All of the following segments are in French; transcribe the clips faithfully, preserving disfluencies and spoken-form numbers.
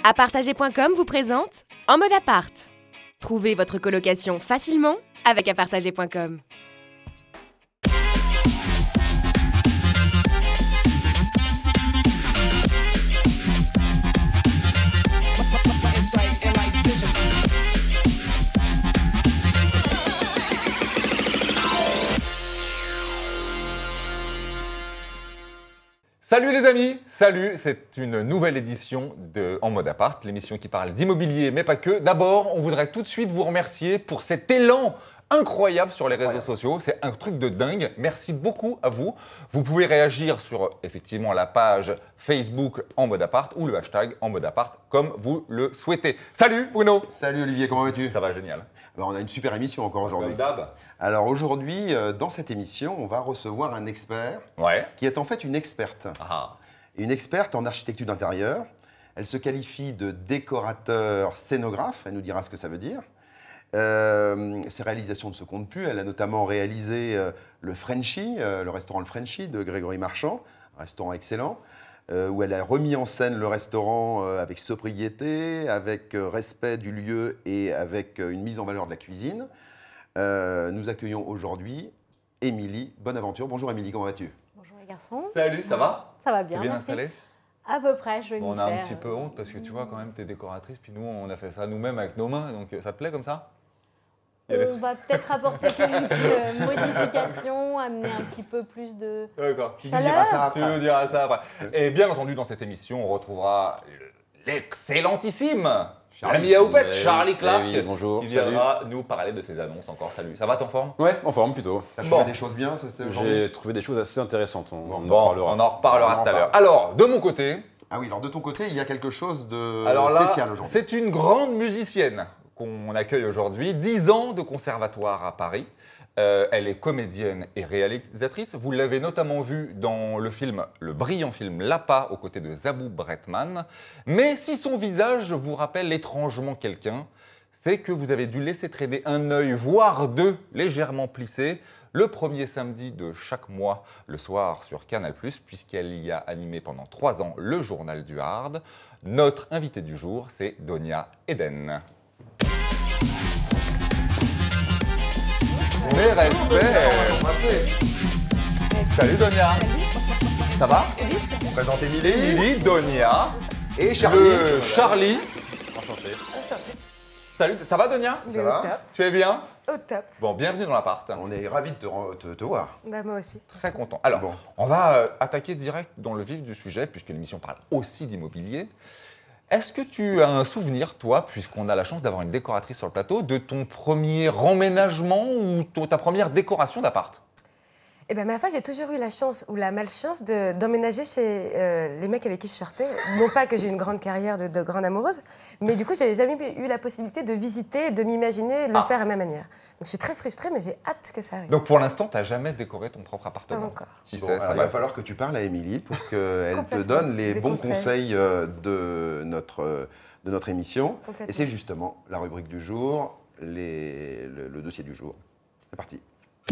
Apartager point com vous présente En mode appart. Trouvez votre colocation facilement avec Apartager point com. Salut les amis, salut, c'est une nouvelle édition de En mode appart, l'émission qui parle d'immobilier mais pas que. D'abord, on voudrait tout de suite vous remercier pour cet élan incroyable sur les réseaux ouais. sociaux, c'est un truc de dingue. Merci beaucoup à vous. Vous pouvez réagir sur effectivement la page Facebook En mode appart ou le hashtag En mode appart comme vous le souhaitez. Salut Bruno. Salut Olivier, comment vas-tu? Ça va génial. Alors, on a une super émission encore aujourd'hui. Comme d'hab. Alors aujourd'hui, dans cette émission, on va recevoir un expert ouais. qui est en fait une experte. Ah. Une experte en architecture d'intérieur. Elle se qualifie de décorateur scénographe, elle nous dira ce que ça veut dire. Euh, ses réalisations ne se comptent plus. Elle a notamment réalisé euh, le Frenchy, euh, le restaurant Le Frenchy de Grégory Marchand, un restaurant excellent, euh, où elle a remis en scène le restaurant euh, avec sobriété, avec euh, respect du lieu et avec euh, une mise en valeur de la cuisine. Euh, nous accueillons aujourd'hui Émilie Bonaventure. Bonjour Émilie, comment vas-tu? Bonjour les garçons. Salut, ça va? Ça va bien. T'es bien merci. installé? À peu près, je vais bon, m'y On a faire. un petit peu honte parce que tu vois quand même, t'es décoratrice, puis nous on a fait ça nous-mêmes avec nos mains, donc ça te plaît comme ça? On va peut-être apporter quelques euh, modifications, amener un petit peu plus de D'accord. Tu nous diras ça après. Tu nous diras ça après. Et bien entendu, dans cette émission, on retrouvera l'excellentissime l'ami à Houppette, Charlie Clark, oui, bonjour, qui viendra nous parler de ses annonces encore. Salut, ça va, t'es en forme? Ouais, en forme plutôt. T'as bon. trouvé des choses bien, ça, c'était aujourd'hui? J'ai trouvé des choses assez intéressantes. On, bon, on, bon, en, reparlera. on en reparlera on tout à en l'heure. parle. Alors, de mon côté... Ah oui, alors de ton côté, il y a quelque chose de alors là, spécial aujourd'hui. C'est une grande musicienne qu'on accueille aujourd'hui. dix ans de conservatoire à Paris. Euh, elle est comédienne et réalisatrice. Vous l'avez notamment vue dans le film, le brillant film L'Appât, aux côtés de Zabou Bretman. Mais si son visage vous rappelle étrangement quelqu'un, c'est que vous avez dû laisser traîner un œil, voire deux, légèrement plissés, le premier samedi de chaque mois, le soir sur Canal plus, puisqu'elle y a animé pendant trois ans le journal du Hard. Notre invitée du jour, c'est Donia Eden. Mes respects. Salut Donia. Ça va? On présente Émilie, Émilie, Donia et Charlie. Le Charlie. Enchanté. Salut, ça va Donia? Ça va? Au top. Tu es bien? Au top. Bon, bienvenue dans l'appart. On est ravis de te, re- te- te voir. Bah moi aussi. Très content. Alors, Bon. on va euh, attaquer direct dans le vif du sujet, puisque l'émission parle aussi d'immobilier. Est-ce que tu as un souvenir, toi, puisqu'on a la chance d'avoir une décoratrice sur le plateau, de ton premier emménagement ou ton- ta première décoration d'appart? Et ben ma foi, j'ai toujours eu la chance ou la malchance de- d'emménager chez euh, les mecs avec qui je sortais. Non pas que j'ai une grande carrière de, de grande amoureuse, mais du coup, j'ai jamais eu la possibilité de visiter, et de m'imaginer le Ah. faire à ma manière. Donc je suis très frustrée, mais j'ai hâte que ça arrive. Donc pour l'instant, tu n'as jamais décoré ton propre appartement? Pas encore. Qui Bon, sait, alors, ça il va va falloir que tu parles à Émilie pour qu'elle te Complètement. donne les Des bons conseils. conseils euh, de notre, euh, de notre émission. Complètement. Et c'est justement la rubrique du jour, les- le, le dossier du jour. C'est parti.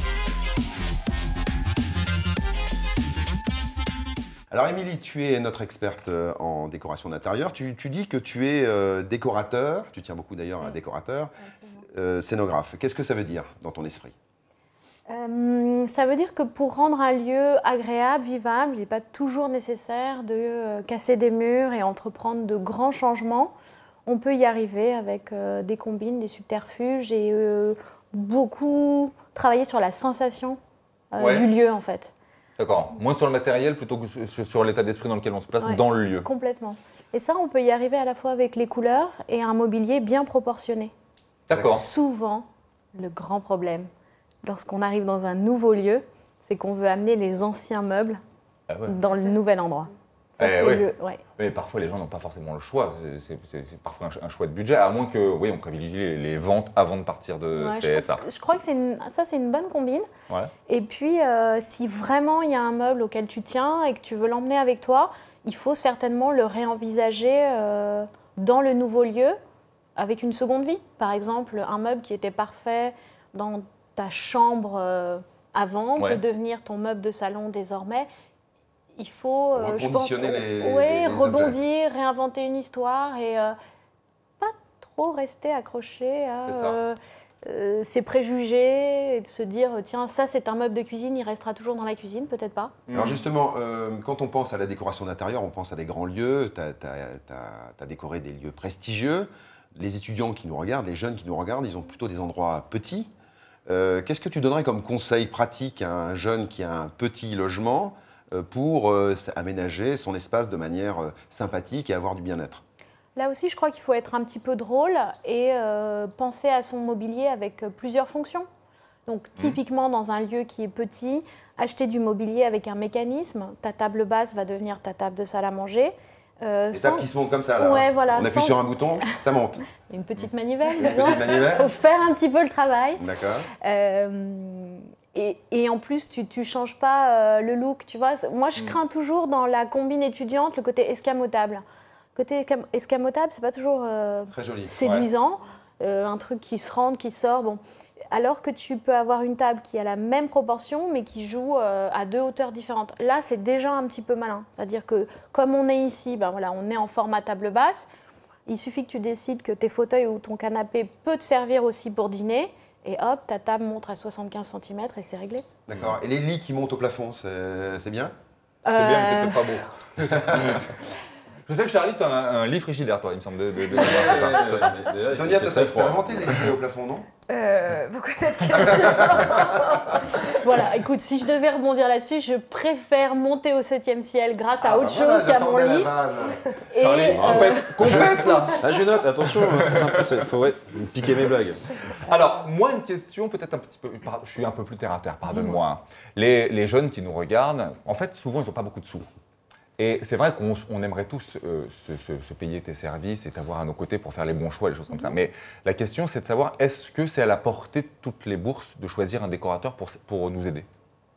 Alors Émilie, tu es notre experte euh, en décoration d'intérieur. Tu, tu dis que tu es euh, décorateur, tu tiens beaucoup d'ailleurs à un décorateur, euh, scénographe. Qu'est-ce que ça veut dire dans ton esprit? Euh, ça veut dire que pour rendre un lieu agréable, vivable, il n'est pas toujours nécessaire de euh, casser des murs et entreprendre de grands changements. On peut y arriver avec euh, des combines, des subterfuges et euh, beaucoup travailler sur la sensation euh, Ouais. du lieu en fait. D'accord. Moins sur le matériel plutôt que sur, sur l'état d'esprit dans lequel on se place Ouais. dans le lieu. Complètement. Et ça, on peut y arriver à la fois avec les couleurs et un mobilier bien proportionné. D'accord. Souvent, le grand problème, lorsqu'on arrive dans un nouveau lieu, c'est qu'on veut amener les anciens meubles Ah ouais. dans le nouvel endroit. Ça, Eh c'est oui. le- ouais. Mais parfois, les gens n'ont pas forcément le choix. C'est- C'est c'est- c'est parfois un, ch- un choix de budget, à moins que, oui, on privilégie les, les ventes avant de partir de Ouais, chez je, S A. crois, je crois que c'est une- ça, c'est une bonne combine. Ouais. Et puis, euh, si vraiment il y a un meuble auquel tu tiens et que tu veux l'emmener avec toi, il faut certainement le réenvisager euh, dans le nouveau lieu avec une seconde vie. Par exemple, un meuble qui était parfait dans ta chambre euh, avant Ouais. peut devenir ton meuble de salon désormais. il faut euh, je pense, Reconditionner les- les- ouais, les rebondir, réinventer une histoire et euh, pas trop rester accroché à C'est ça. euh, euh, ses préjugés et de se dire tiens, ça c'est un meuble de cuisine, il restera toujours dans la cuisine, peut-être pas. Alors justement, euh, quand on pense à la décoration d'intérieur, on pense à des grands lieux, tu as décoré des lieux prestigieux. Les étudiants qui nous regardent, les jeunes qui nous regardent, ils ont plutôt des endroits petits. Euh, Qu'est-ce que tu donnerais comme conseil pratique à un jeune qui a un petit logement euh, pour euh, aménager son espace de manière euh, sympathique et avoir du bien-être? Là aussi, je crois qu'il faut être un petit peu drôle et euh, penser à son mobilier avec euh, plusieurs fonctions. Donc, typiquement, dans un lieu qui est petit, acheter du mobilier avec un mécanisme. Ta table basse va devenir ta table de salle à manger. Euh, Les sans- tables qui se montent comme ça, là. Ouais, voilà, On appuie sans- sur un bouton, ça monte. Une petite manivelle, Une disons. petite manivelle. Pour faire un petit peu le travail. D'accord. Euh, et, et en plus, tu ne changes pas euh, le look, tu vois. Moi, je crains toujours dans la combine étudiante le côté escamotable. Côté escam- escamotable, c'est pas toujours euh, Très joli. séduisant. Euh, un truc qui se rentre, qui sort. Bon. Alors que tu peux avoir une table qui a la même proportion, mais qui joue euh, à deux hauteurs différentes. Là, c'est déjà un petit peu malin. C'est-à-dire que comme on est ici, ben voilà, on est en format table basse. Il suffit que tu décides que tes fauteuils ou ton canapé peut te servir aussi pour dîner. Et hop, ta table monte à soixante-quinze centimètres et c'est réglé. D'accord. Et les lits qui montent au plafond, c'est c'est bien? C'est bien, mais c'est Euh, peut-être pas beau. Je sais que Charlie, tu as un, un lit frigidaire, toi, il me semble. De, de, de... Donia, toi, t'as expérimenté les lits au plafond, non? Euh, pourquoi cette question? Voilà, écoute, si je devais rebondir là-dessus, je préfère monter au septième ciel grâce à Ah, autre bah voilà, chose qu'à mon j'attendais la lit. vanne. Et, Charlie, euh, complète, complète, là. Ah, je note, attention, c'est simple, il faut ouais, piquer mes blagues. Alors, moi, une question peut-être un petit peu... par- Je suis un peu plus terre à terre, pardonne-moi. hein. Les, les jeunes qui nous regardent, en fait, souvent, ils n'ont pas beaucoup de sous. Et c'est vrai qu'on on aimerait tous euh, se, se- se payer tes services et t'avoir à nos côtés pour faire les bons choix, les choses comme ça. Mais la question, c'est de savoir, est-ce que c'est à la portée de toutes les bourses de choisir un décorateur pour, pour nous aider?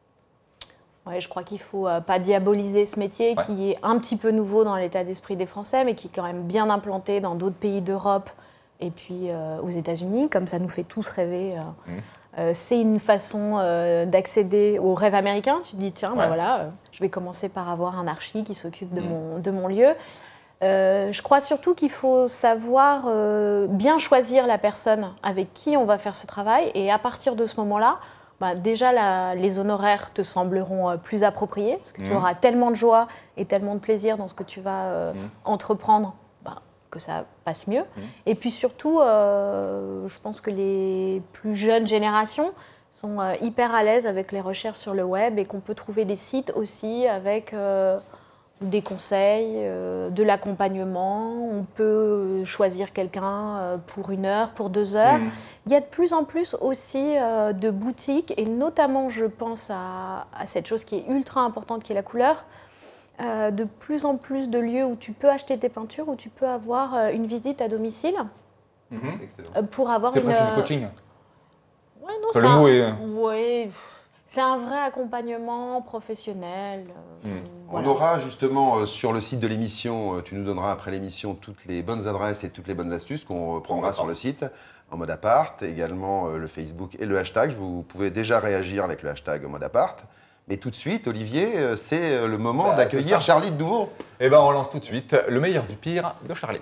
Ouais, je crois qu'il ne faut euh, pas diaboliser ce métier Ouais. qui est un petit peu nouveau dans l'état d'esprit des Français, mais qui est quand même bien implanté dans d'autres pays d'Europe et puis euh, aux États-Unis, comme ça nous fait tous rêver. euh. Mmh. Euh, c'est une façon euh, d'accéder au rêve américain. Tu te dis, tiens, ben Ouais. voilà, euh, je vais commencer par avoir un archi qui s'occupe de, Mmh. mon, de mon lieu. Euh, je crois surtout qu'il faut savoir euh, bien choisir la personne avec qui on va faire ce travail. Et à partir de ce moment-là, bah, déjà, la- les honoraires te sembleront euh, plus appropriés, parce que tu Mhm. auras tellement de joie et tellement de plaisir dans ce que tu vas euh, Mhm. entreprendre, bah, que ça passe mieux. Mhm. Et puis surtout, euh, je pense que les plus jeunes générations sont euh, hyper à l'aise avec les recherches sur le web et qu'on peut trouver des sites aussi avec euh, des conseils, euh, de l'accompagnement. On peut euh, choisir quelqu'un euh, pour une heure, pour deux heures. Mmh. Il y a de plus en plus aussi euh, de boutiques, et notamment je pense à, à cette chose qui est ultra importante, qui est la couleur. Euh, de plus en plus de lieux où tu peux acheter tes peintures, où tu peux avoir euh, une visite à domicile Mhm. Excellent. euh, pour avoir C'est une... presque du euh, coaching. Ouais, non, Enfin, c'est le un- mot est- ouais, c'est un vrai accompagnement professionnel. euh, Mm. voilà. On aura justement euh, sur le site de l'émission, euh, tu nous donneras après l'émission toutes les bonnes adresses et toutes les bonnes astuces qu'on reprendra D'accord. sur le site en mode apart, également euh, le Facebook et le hashtag. Vous pouvez déjà réagir avec le hashtag en mode apart. Mais tout de suite, Olivier, euh, c'est euh, le moment Bah, d'accueillir c'est ça. Charlie de nouveau. Eh ben, on lance tout de suite le meilleur du pire de Charlie.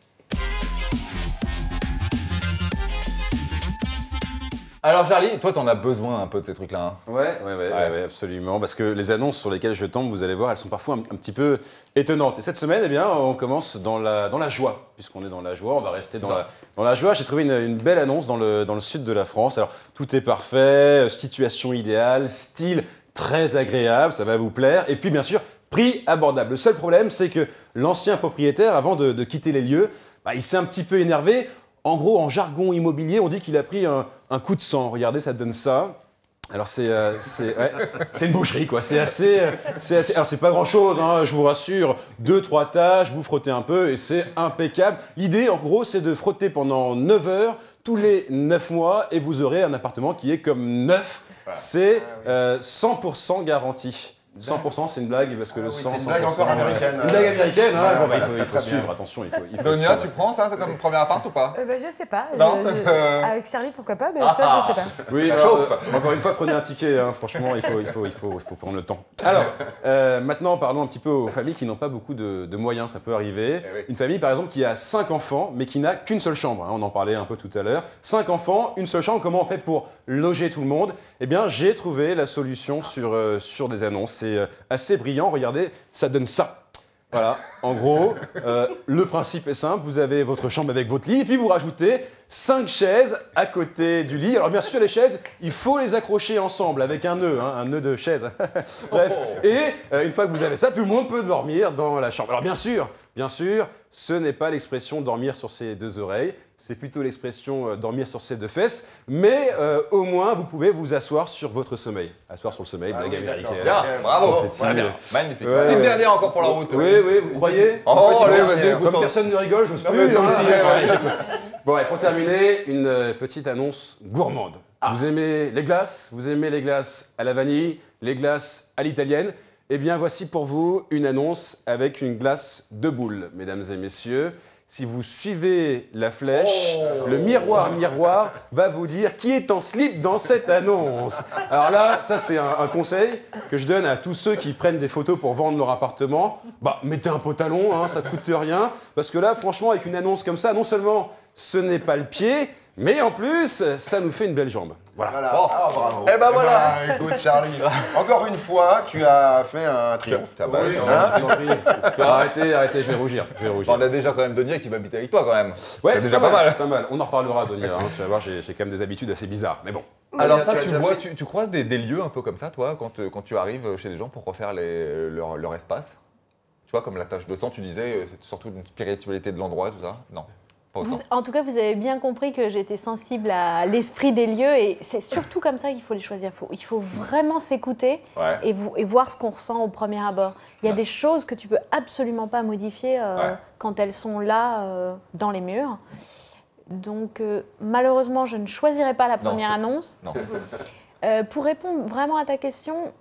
Alors Charlie, toi t'en as besoin un peu de ces trucs-là. hein. Ouais, ouais, ouais, ouais, ouais, absolument. Parce que les annonces sur lesquelles je tombe, vous allez voir, elles sont parfois un, un petit peu étonnantes. Et cette semaine, eh bien, on commence dans la, dans la joie. Puisqu'on est dans la joie, on va rester dans, la, dans la joie. J'ai trouvé une, une belle annonce dans le, dans le sud de la France. Alors, tout est parfait, situation idéale, style très agréable, ça va vous plaire. Et puis, bien sûr, prix abordable. Le seul problème, c'est que l'ancien propriétaire, avant de, de quitter les lieux, bah, il s'est un petit peu énervé. En gros, en jargon immobilier, on dit qu'il a pris un, un coup de sang. Regardez, ça donne ça. Alors, c'est euh, c'est ouais, c'est une boucherie, quoi. C'est assez, euh, c'est assez... Alors, c'est pas grand-chose, hein, je vous rassure. Deux, trois tâches, vous frottez un peu et c'est impeccable. L'idée, en gros, c'est de frotter pendant neuf heures, tous les neuf mois, et vous aurez un appartement qui est comme neuf. C'est euh, cent pour cent garanti. cent pour cent, c'est une blague parce que Ah le oui, sang. c'est une blague cent pour cent, encore américaine. Une blague américaine, hein, Voilà, bon, bah, il voilà, faut, il très, faut très suivre, bien. attention, il faut. il faut Donia, ça- tu prends ça, c'est comme premier appart ou pas? Euh, bah, je sais pas. Non, je- ça je- fait- Avec Charlie, pourquoi pas, mais Ah, ça, je sais pas. Oui, Ça alors, chauffe. euh, encore une fois, prenez un ticket, hein, franchement, il faut, il, faut, il, faut, il, faut, il faut prendre le temps. Alors, euh, maintenant, parlons un petit peu aux familles qui n'ont pas beaucoup de, de moyens, ça peut arriver. Eh oui. Une famille, par exemple, qui a cinq enfants, mais qui n'a qu'une seule chambre, hein, on en parlait un peu tout à l'heure. Cinq enfants, une seule chambre, comment on fait pour loger tout le monde? Eh bien, j'ai trouvé la solution sur, euh, sur des annonces, c'est euh, assez brillant, regardez, ça donne ça. Voilà, en gros, euh, le principe est simple, vous avez votre chambre avec votre lit, et puis vous rajoutez cinq chaises à côté du lit. Alors bien sûr, les chaises, il faut les accrocher ensemble avec un nœud, hein, un nœud de chaise. Bref, et euh, une fois que vous avez ça, tout le monde peut dormir dans la chambre. Alors bien sûr, bien sûr, ce n'est pas l'expression dormir sur ses deux oreilles, c'est plutôt l'expression euh, dormir sur ses deux fesses, mais euh, au moins vous pouvez vous asseoir sur votre sommeil. Asseoir sur le sommeil, Ah blague oui, américaine. d'accord. Bien, Ok, bravo. bon, Effectivement. Très bien, magnifique. Ouais, Petite ouais. dernière encore pour la route. Oui, oui, vous croyez Oh, Petite allez, dernière. vas-y, écoute, Comme on- personne ne rigole, j'ose Non, plus. mais hein. petit, Ouais, ouais. j'écoute. Bon, et pour terminer, une euh, petite annonce gourmande. Vous aimez les glaces? Vous aimez les glaces à la vanille? Les glaces à l'italienne? Eh bien, voici pour vous une annonce avec une glace de boule, mesdames et messieurs. Si vous suivez la flèche, Oh. le miroir miroir va vous dire qui est en slip dans cette annonce. Alors là, ça c'est un, un conseil que je donne à tous ceux qui prennent des photos pour vendre leur appartement. Bah, mettez un pantalon, hein, ça coûte rien. Parce que là, franchement, avec une annonce comme ça, non seulement ce n'est pas le pied, mais en plus, ça nous fait une belle jambe. Voilà. Voilà. Bon. Ah, bravo. Eh ben voilà. ben, écoute, Charlie, encore une fois, tu as fait un triomphe. T'as- bah, Oui, t'as- non, je vous en prie. Arrêtez, arrêtez, je vais rougir. Je vais rougir. On a déjà quand même Donia qui va habiter avec toi quand même. Ouais, c'est c'est déjà pas, pas mal. mal. pas mal. On en reparlera, Donia. Hein. Tu vas voir, j'ai j'ai quand même des habitudes assez bizarres. Mais bon. Alors Donia, ça, tu as tu déjà vois, fait- tu, tu croises des, des lieux un peu comme ça, toi, quand, euh, quand tu arrives chez les gens pour refaire les- leur, leur espace? Tu vois, comme la tâche de sang, tu disais, euh, c'est surtout une spiritualité de l'endroit, tout ça? Non, pas autant. Vous- en tout cas, vous avez bien compris que j'étais sensible à l'esprit des lieux et c'est surtout comme ça qu'il faut les choisir. Faut- il faut vraiment s'écouter Ouais. et, vous- et voir ce qu'on ressent au premier abord. Il y a Ouais. des choses que tu peux absolument pas modifier euh, Ouais. quand elles sont là euh, dans les murs. Donc euh, malheureusement, je ne choisirai pas la Non, première c'est- annonce. Non. Euh, pour répondre vraiment à ta question,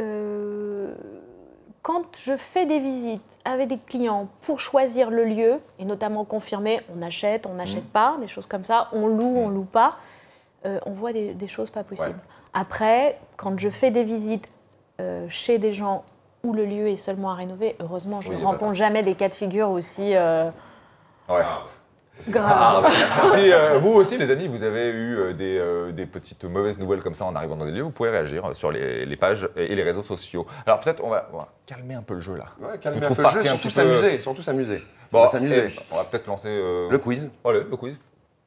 euh, quand je fais des visites avec des clients pour choisir le lieu, et notamment confirmer, on achète, on n'achète Mmh. pas, des choses comme ça, on loue, on loue pas, euh, on voit des, des choses pas possibles. Ouais. Après, quand je fais des visites euh, chez des gens où le lieu est seulement à rénover, heureusement, je Oui, ne y a pas rencontre jamais des cas de figure aussi euh, Ouais. graves. Ah, si euh, vous aussi, les amis, vous avez eu euh, des, euh, des petites mauvaises nouvelles comme ça en arrivant dans des lieux, vous pouvez réagir sur les, les pages et les réseaux sociaux. Alors peut-être on va, on va calmer un peu le jeu là. Ouais, Tu calmer un trouves peu pas le jeu, qu'il y a un surtout petit peu- s'amuser. Surtout s'amuser. Bon, On va s'amuser. et on va peut-être lancer euh, Le quiz. Allez, le quiz.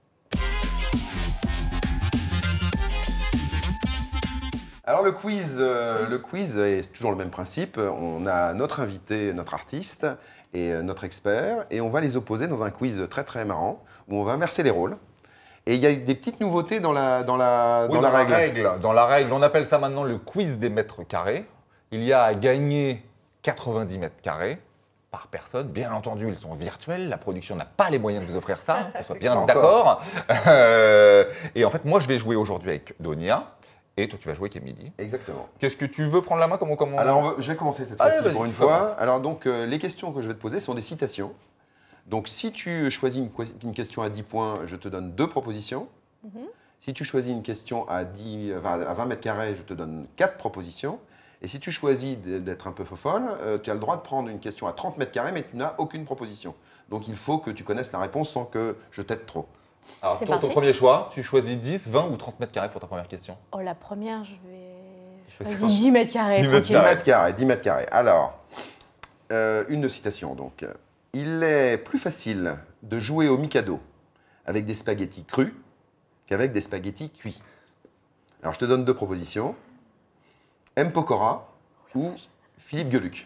Alors le quiz, euh, le quiz est toujours le même principe. On a notre invité, notre artiste et euh, notre expert, et on va les opposer dans un quiz très très marrant où on va inverser les rôles. Et il y a des petites nouveautés dans la, dans la, Oui, dans la règle. Dans la règle, on appelle ça maintenant le quiz des mètres carrés. Il y a à gagner quatre-vingt-dix mètres carrés par personne. Bien entendu, ils sont virtuels. La production n'a pas les moyens de vous offrir ça. On soit bien pas d'accord. Euh, et en fait, moi, je vais jouer aujourd'hui avec Donia. Et toi, tu vas jouer avec Émilie. Exactement. Qu'est-ce que tu veux prendre la main? Comment, comment... Alors on va- je vais commencer cette Allez, fois-ci vas-y, pour une tu fois. commences. Alors donc euh, les questions que je vais te poser sont des citations. Donc si tu choisis une, que- une question à dix points, je te donne deux propositions. Si tu choisis une question à, dix, enfin, à vingt mètres carrés, je te donne quatre propositions. Et si tu choisis d- d'être un peu fofolle, euh, tu as le droit de prendre une question à trente mètres carrés, mais tu n'as aucune proposition. Donc il faut que tu connaisses la réponse sans que je t'aide trop. Alors, C'est ton, ton parti. premier choix, tu choisis dix, vingt ou trente mètres carrés pour ta première question. Oh, la première, je vais Choisis choisir dix mètres carrés. dix mètres dix tranquille. mètres carrés, dix mètres carrés. Alors, euh, une de citation donc. Il est plus facile de jouer au Mikado avec des spaghettis crus qu'avec des spaghettis cuits. Alors, je te donne deux propositions. M. Pokora ou Philippe Geluc.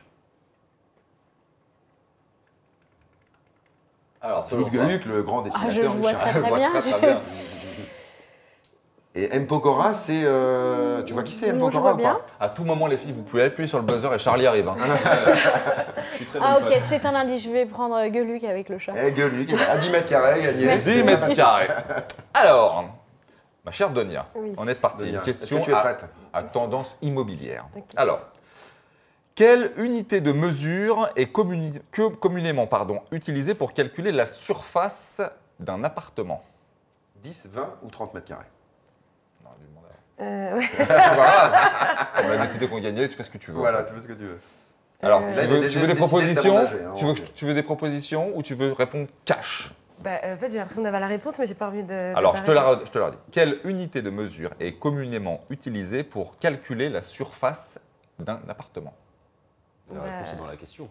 Alors, Philippe Geluc, le grand Ah, dessinateur je du vois Charles. très très bien. Et M. Pokora, c'est... euh, tu vois qui c'est M. Non, je Pokora vois ou pas bien. À tout moment, les filles, vous pouvez appuyer sur le buzzer et Charlie arrive. hein. Je suis très Ah bonne ok, fan. c'est un indice, je vais prendre euh, Gueuluc avec le chat. Eh, Geluc, à dix mètres carrés, gagné. Merci. dix mètres carrés. Alors, ma chère Donia, Oui. on est parti. Donia, Une question est-ce que tu es à- prête à, tendance immobilière. Ok. Alors, Quelle unité de mesure est communi- que- communément pardon, utilisée pour calculer la surface d'un appartement? dix, vingt ou trente mètres carrés? On aurait dû demander avant. Euh, ouais. Voilà. On a décidé qu'on gagnait, tu fais ce que tu veux. Voilà, en fait. tu fais ce que tu veux. Alors, Euh, tu, Là, il y a veux, déjà tu veux des décidé de propositions t'avantager, hein, tu, on veux, sait. tu veux des propositions ou tu veux répondre cash? Bah, en fait, j'ai l'impression d'avoir la réponse, mais j'ai pas envie de. de Alors, je te, paraître- la, je te la redis. Quelle unité de mesure est communément utilisée pour calculer la surface d'un appartement? La Bah, réponse est dans la question.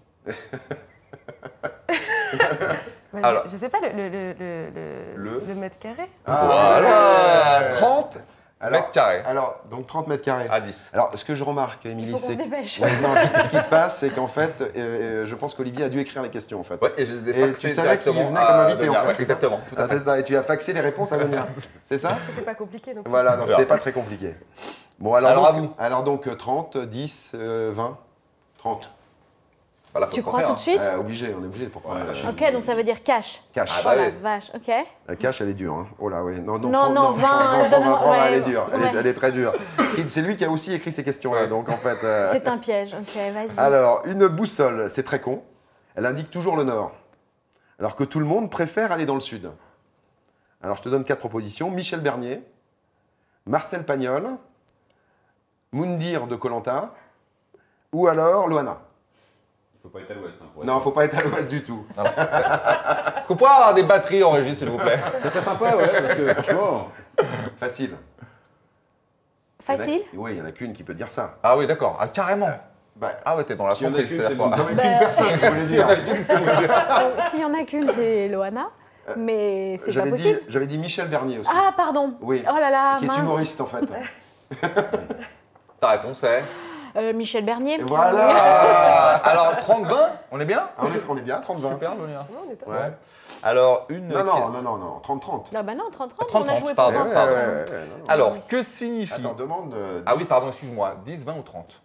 bah, Alors- je, je sais pas, le, le, le, le, le- Le- le mètre carré. Voilà trente Alors- mètres carrés Alors, donc trente mètres carrés. à dix. Alors, ce que je remarque, Il Émilie, faut qu'on se c'est... dépêche. Ouais, non, ce qui se passe, c'est qu'en fait, euh, euh, je pense qu'Olivier a dû écrire les questions, en fait. Ouais, et je les ai Et faxés tu savais qu'il directement venait à comme invité, Donia. en fait, Ouais, c'est ça exactement. Tout à Ah, fait. c'est ça, et tu as faxé les réponses à Donia. C'est ça? C'était pas compliqué, donc. Voilà, non, c'était Alors. pas très compliqué. Bon, alors, Alors, à donc, vous. alors donc, euh, trente, dix, euh, vingt, trente. Voilà, faut Tu se crois refaire, tout de suite? Euh, obligé, on est obligé, pourquoi Ouais, euh, lâchez. Ok, donc ça veut dire cash. Cash. Ah Oh bah la oui. vache, ok. La cash, elle est dure. Hein. Oh là, oui. Non, non, Non, prends- non, vingt, donne-moi- prends- ouais, elle est dure. Elle, est, ouais. elle est très dure. Parce que c'est lui qui a aussi écrit ces questions-là. Ouais. Donc, en fait. euh, C'est un piège, ok, vas-y. Alors, une boussole, c'est très con. Elle indique toujours le nord. Alors que tout le monde préfère aller dans le sud. Alors, je te donne quatre propositions. Michel Bernier, Marcel Pagnol, Moundir de Koh Lanta, ou alors Loana. Il faut pas être à l'ouest. Hein, pour être Non, faut pas être à l'ouest du tout. Est-ce qu'on pourrait avoir des batteries en régie, s'il vous plaît? Ça serait sympa, ouais, parce que franchement. Facile. Facile? Il y en a- Oui, il n'y en a qu'une qui peut dire ça. Ah oui, d'accord. Ah, carrément. Bah, Ah ouais, t'es dans la S'il y en a tromperie, qu'une, c'est c'est la bon. fois. non, mais Bah, qu'une personne, tu voulais S'il y en dire. a qu'une, c'est ce que je veux dire. Euh, S'il y en a qu'une, c'est Loana, mais c'est pas J'avais dit, possible. j'avais dit Michel Bernier aussi. Ah, pardon. Oui. Oh là là, Qui est mince. humoriste en fait. Ta réponse est? Euh, Michel Bernier. Et voilà. Ah, alors, trente vingt, on est bien? Ah, on, est, on est bien, trente vingt. Super, Lonia. Non, on est- Ouais. Alors, une... Non, non, non, non, non, trente trente. Ah bah non, trente trente, trente, on a joué pardon. pour Ouais, vingt. ouais, ouais, ouais, non, non. Alors, que signifie... Attends, demande. euh, Ah oui, dix. pardon, excuse-moi. dix, vingt ou trente?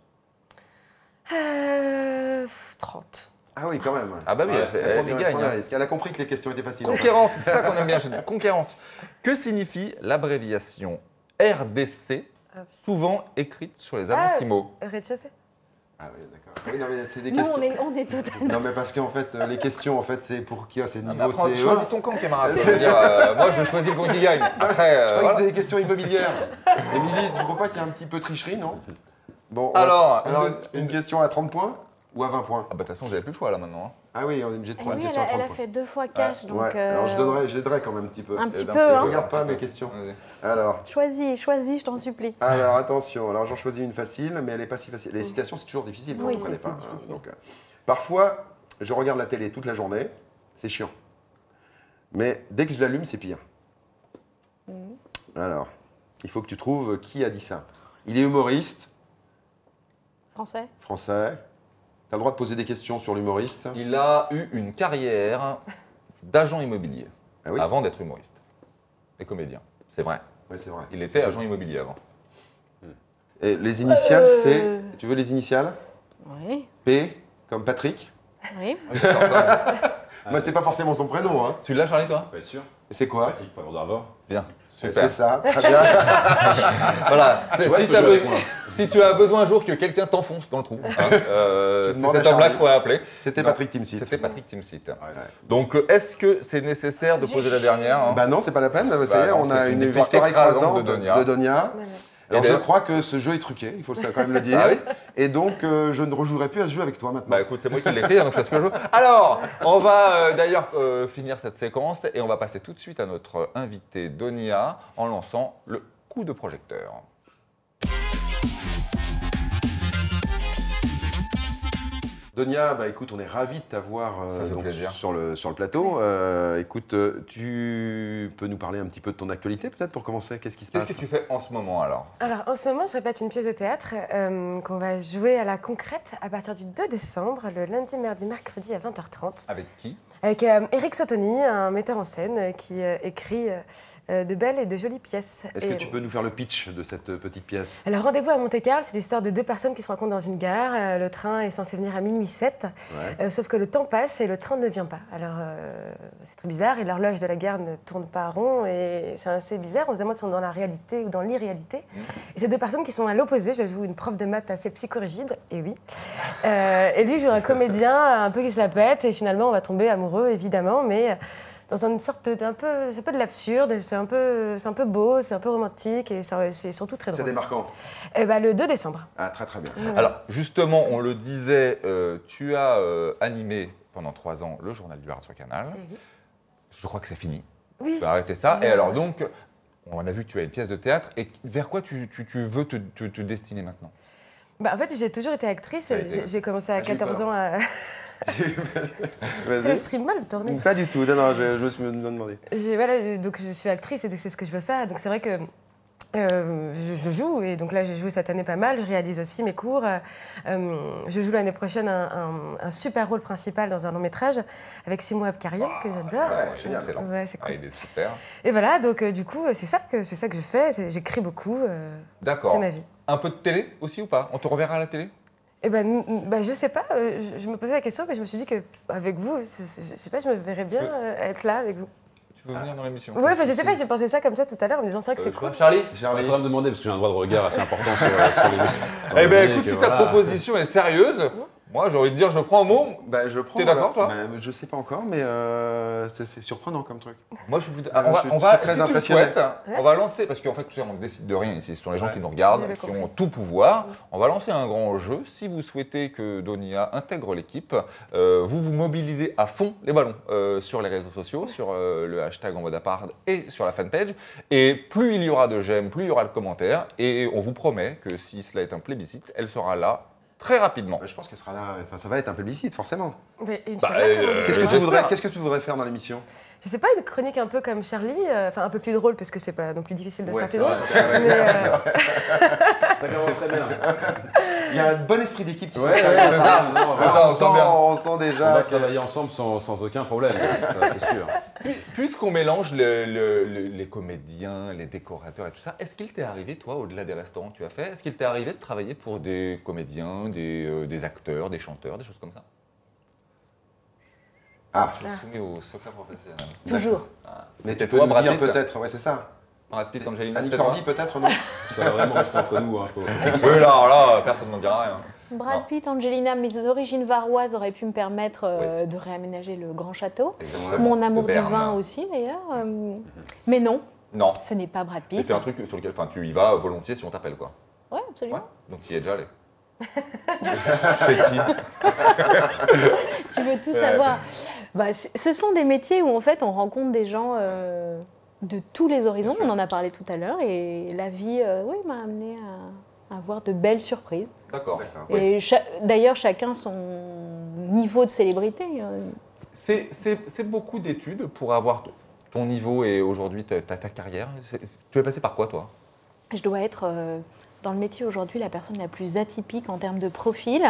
Euh, trente. Ah oui, quand même. Ah bah oui, Ouais, c'est- Elle elle prend les bien, elle gagne. prend bien hein. risque. Elle a compris que les questions étaient faciles. en fait. Conquérante, c'est ça qu'on aime bien chez nous. Conquérante. Que signifie l'abréviation R D C, Ah. souvent écrite sur les annonces Ah. IMO? Rez-de-chaussée. Ah oui, d'accord. Oui, non, mais c'est des Nous, questions. on est, on est totalement. Non, mais parce qu'en fait, euh, les questions, en fait, c'est pour qui? C'est Ah, mais niveau après, C E. choisis ton camp, camarade. Je veux dire, euh, moi, je choisis le camp qui gagne. Après, euh, Je crois que voilà. c'était des questions immobilières. Émilie, tu ne crois pas qu'il y a un petit peu de tricherie, non? Bon, on va- Alors, alors une- une question à trente points ou à vingt points? Ah bah de toute façon, vous n'avez plus le choix là maintenant. hein. Ah oui, on est obligé de Eh prendre oui, une elle question a, à elle trente a points. fait deux fois cash, donc. Ouais, euh, alors je donnerai, j'aiderai quand même un petit peu. Un petit D'un peu, petit hein. Regarde un pas petit mes peu. questions. Vas-y. Alors, Choisis, choisis, je t'en supplie. alors attention, alors j'en choisis une facile, mais elle n'est pas si facile. Les citations, c'est toujours difficile quand Oui, on ne connaît c'est- pas. c'est hein. difficile. Donc, euh, parfois, je regarde la télé toute la journée, c'est chiant. Mais dès que je l'allume, c'est pire. Alors, il faut que tu trouves qui a dit ça. Il est humoriste, Français? français. Tu as le droit de poser des questions sur l'humoriste. Il a eu une carrière d'agent immobilier Ah oui, avant d'être humoriste et comédien. C'est vrai. ouais, c'est vrai. Il était agent immobilier avant. Et les initiales, Euh. c'est. Tu veux les initiales? Oui. P, comme Patrick. Oui. Moi, c'est pas forcément son prénom. Hein. Tu l'as, Charlie, toi? Pas être sûr. C'est quoi? Patrick Poivre d'Arvor. Bien. C'est Super. ça, très bien. Voilà. C'est- vois, si, il faut tu as jouer avec besoin, si tu as besoin un jour que quelqu'un t'enfonce dans le trou, hein, euh, Tu c'est demandes à cet homme-là Charlie. qu'il faut appeler. C'était Non, Patrick Timsit. C'était Patrick Timsit. Ouais. Donc, euh, est-ce que c'est nécessaire de poser la dernière hein Bah non, c'est pas la peine. Ça y est, non, on a c'est une une victoire, victoire écrasante écrasante de Donia. de Donia. Voilà. Alors Et je d'ailleurs- crois que ce jeu est truqué, il faut ça quand même le dire. Ah oui Et donc euh, je ne rejouerai plus à ce jeu avec toi maintenant. Bah écoute, c'est moi qui l'ai fait, donc je fais ce que je veux. Alors, on va euh, d'ailleurs euh, finir cette séquence et on va passer tout de suite à notre invité Donia en lançant le coup de projecteur. Donia, bah écoute, on est ravis de t'avoir euh, Ça fait donc, plaisir. sur le, sur le plateau. Euh, écoute, euh, tu peux nous parler un petit peu de ton actualité peut-être pour commencer? Qu'est-ce qui se Qu'est-ce passe? que tu fais en ce moment alors? Alors, en ce moment, je répète une pièce de théâtre euh, qu'on va jouer à la Concrète à partir du deux décembre, le lundi, mardi, mercredi à vingt heures trente, Avec qui? avec euh, Eric Sotoni, un metteur en scène euh, qui euh, écrit euh, euh, de belles et de jolies pièces. Est-ce Et que tu peux nous faire le pitch de cette petite pièce? Alors, Rendez-vous à Monte-Carlo, c'est l'histoire de deux personnes qui se rencontrent dans une gare. Euh, le train est censé venir à minuit sept, Ouais. euh, sauf que le temps passe et le train ne vient pas. Alors, euh, c'est très bizarre et l'horloge de la gare ne tourne pas rond et c'est assez bizarre. On se demande si on est dans la réalité ou dans l'irréalité. Et ces deux personnes qui sont à l'opposé, je joue une prof de maths assez psychorigide, et oui. Euh, et lui joue un comédien un peu qui se la pète et finalement on va tomber amoureux, évidemment, mais dans une sorte d'un peu, c'est un peu de l'absurde, c'est un peu, c'est un peu beau, c'est un peu romantique et ça- c'est surtout très C'est drôle. démarquant. Eh ben, le deux décembre. Ah, très très bien. Alors, justement, on le disait, euh, tu as euh, animé pendant trois ans le journal du Hard sur Canal. Eh oui. Je crois que c'est fini. Oui. Tu peux arrêter ça. Oui. Et alors, donc, on a vu que tu as une pièce de théâtre. Et vers quoi tu, tu- tu veux te, te- te destiner maintenant? Bah, en fait, j'ai toujours été actrice. Ouais, J'ai j'ai commencé à Ah, j'ai eu quatorze peur. ans à. Vas-y. L'esprit mal tourné. Pas du tout, non, non, je, je me suis demandé. J'ai- Voilà, donc je suis actrice et donc c'est ce que je veux faire. Donc c'est vrai que euh, je, je joue et donc là j'ai joué cette année pas mal. Je réalise aussi mes cours. Euh, je joue l'année prochaine un, un- un super rôle principal dans un long métrage avec Simon Abkarian que j'adore. Ouais, génial. Excellent. Ouais, c'est Ah, cool. il est super. Et voilà, donc euh, du coup c'est ça que c'est ça que je fais. C'est- J'écris beaucoup. euh, D'accord. c'est ma vie. Un peu de télé aussi ou pas? On te reverra à la télé? Eh ben, n- n- bah, je sais pas. euh, je, je me posais la question, mais je me suis dit que avec vous, je, je- je sais pas, je me verrais bien euh, être là avec vous. Tu veux venir dans l'émission? Ouais, enfin, je sais pas. J'ai pensé ça comme ça tout à l'heure en me disant ça que Euh, c'est je sais cool. pas, Charlie? Il faudrait me demander parce que j'ai un droit de regard assez important sur, sur l'émission. Eh bien, Étant écoute, donné si que, ta voilà. proposition est sérieuse, moi, j'ai envie de dire, je prends un mot. Bah, je prends. T'es d'accord, voilà. toi Bah, je sais pas encore, mais euh, c'est c'est surprenant comme truc. Moi, je suis plutôt- Ah, on va, je suis on va, très si tu le impressionné. souhaites, on va lancer, parce qu'en fait, tu sais, on ne décide de rien ici, ce sont les gens Ouais. qui nous regardent, J'avais qui compris. ont tout pouvoir. On va lancer un grand jeu. Si vous souhaitez que Donia intègre l'équipe, euh, vous vous mobilisez à fond les ballons euh, sur les réseaux sociaux, sur euh, le hashtag en mode apart et sur la fanpage. Et plus il y aura de j'aime, plus il y aura de commentaires. Et on vous promet que si cela est un plébiscite, elle sera là très rapidement. Bah, je pense qu'elle sera là. Enfin, ça va être un plébiscite, forcément. Mais une Bah, soirée, euh, comment on dit Qu'est-ce ça que, tu j'espère. voudrais, qu'est-ce que tu voudrais faire dans l'émission? Je sais pas, une chronique un peu comme Charlie, euh, enfin un peu plus drôle parce que c'est pas non plus difficile de Ouais, faire plus c'est drôle. vrai, Mais, euh, Ça commence très bien. Il y a un bon esprit d'équipe qui Ouais, s'installe. ouais, ça, non, Ça, voilà. on on, sent sent, bien. on sent On déjà. va que- travailler ensemble sans, sans aucun problème, ça c'est sûr. Puis- Puisqu'on mélange le- le- le- les comédiens, les décorateurs et tout ça, est-ce qu'il t'est arrivé, toi, au-delà des restaurants que tu as fait, est-ce qu'il t'est arrivé de travailler pour des comédiens, des, euh, des acteurs, des chanteurs, des choses comme ça? Ah, Je me souviens au secret professionnel. toujours. Ah, mais c'était tu peux toi, nous Brad dire Pitt peut-être, ouais, c'est ça. Brad Pitt, Angelina, Annie c'était toi? Cordy, peut-être, non? Ça va vraiment rester entre nous. Hein, faut- Oui, là, alors là, personne n'en dira rien. Brad Non. Pitt, Angelina, mes origines varoises auraient pu me permettre euh, de réaménager le grand château. Exactement. Mon amour De du Berne. vin aussi, d'ailleurs. euh, Mais non, Non, ce n'est pas Brad mais Pitt. c'est un truc sur lequel enfin, tu y vas volontiers si on t'appelle, quoi. Oui, absolument. Ouais. Donc tu y es déjà allé. Chez qui? Tu veux tout Ouais. savoir. Bah, c'est- ce sont des métiers où en fait on rencontre des gens euh, de tous les horizons. Bien sûr. On en a parlé tout à l'heure et la vie, euh, oui, m'a amené à, à avoir de belles surprises. D'accord. D'accord. Oui. Et cha- d'ailleurs, chacun son niveau de célébrité. euh. C'est- C'est c'est beaucoup d'études pour avoir t- ton niveau et aujourd'hui ta, ta- ta carrière. C'est- c'est- Tu es passé par quoi, toi? Je dois être euh, dans le métier aujourd'hui la personne la plus atypique en termes de profil.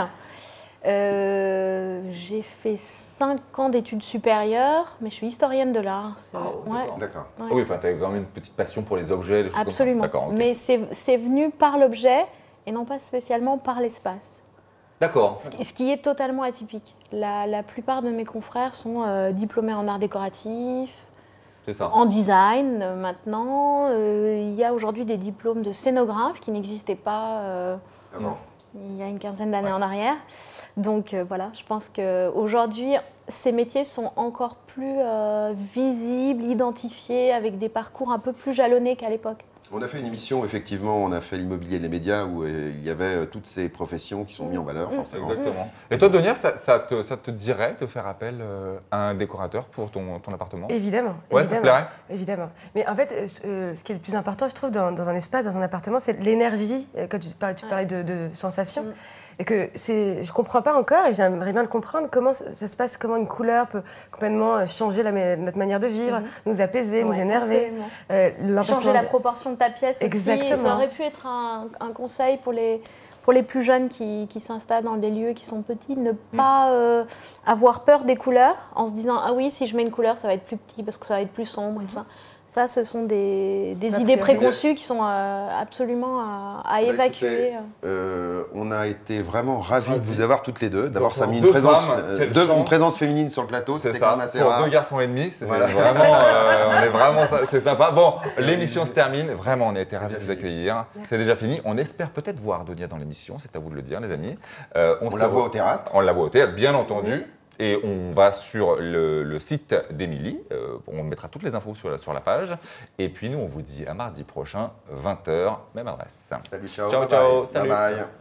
Euh, j'ai fait cinq ans d'études supérieures, mais je suis historienne de l'art. C'est- Ah, ouais. d'accord. D'accord. Ouais. Ah oui, enfin, tu as quand même une petite passion pour les objets, les choses Absolument. comme ça. D'accord, ok. Mais c'est c'est venu par l'objet et non pas spécialement par l'espace. D'accord. Ce qui est totalement atypique. La, la plupart de mes confrères sont euh, diplômés en art décoratif, C'est ça. en design euh, maintenant. Euh, il y a aujourd'hui des diplômes de scénographe qui n'existaient pas euh, Avant. il y a une quinzaine d'années en arrière. Donc euh, voilà, je pense qu'aujourd'hui, ces métiers sont encore plus euh, visibles, identifiés, avec des parcours un peu plus jalonnés qu'à l'époque. On a fait une émission, effectivement, on a fait l'immobilier et les médias où euh, il y avait euh, toutes ces professions qui sont mises en valeur, forcément. Exactement. Et toi, Donia, ça, ça te, ça te dirait de faire appel euh, à un décorateur pour ton, ton appartement? Évidemment. Ouais, ça te évidemment, plairait? évidemment. Mais en fait, euh, euh, ce qui est le plus important, je trouve, dans, dans un espace, dans un appartement, c'est l'énergie. Euh, Quand tu parlais, tu parlais de, de sensations. Mm. Et que c'est, je comprends pas encore, et j'aimerais bien le comprendre, comment ça ça se passe, comment une couleur peut complètement euh, changer la, ma- notre manière de vivre, Mhm. nous apaiser, nous Ouais, énerver. absolument. Euh, Changer l'emplacement la de- proportion de ta pièce aussi. Exactement. Ça aurait pu être un, un conseil pour les, pour les plus jeunes qui, qui s'installent dans des lieux qui sont petits, ne pas euh, avoir peur des couleurs en se disant « Ah oui, si je mets une couleur, ça va être plus petit parce que ça va être plus sombre. » et tout ça. Ça, ce sont des, des A idées priori. préconçues qui sont euh, absolument à, à Bah, évacuer. écoutez, euh, on a été vraiment ravis de vous avoir toutes les deux. D'abord, ça a Pour mis une deux présence, femmes, euh, quelle deux- chance. une présence féminine sur le plateau, C'est c'était quand ça, même assez pour rare. deux garçons et demi, c'est Voilà. vraiment, euh, on est vraiment, c'est sympa. Bon, l'émission se termine, vraiment, on a été ravis de vous accueillir. C'est déjà fini. On espère peut-être voir Donia dans l'émission, c'est à vous de le dire, les amis. Euh, On se la voit re- au théâtre. On la voit au théâtre, bien entendu. Et on va sur le, le site d'Émilie. Euh, on mettra toutes les infos sur la, sur la page. Et puis nous, on vous dit à mardi prochain, vingt heures, même adresse. Salut, ciao. Ciao, bye ciao, bye. salut. Bye bye.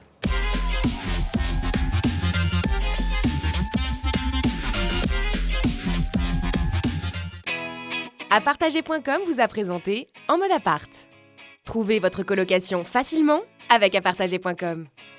À partager point com vous a présenté En mode appart. Trouvez votre colocation facilement avec à partager point com.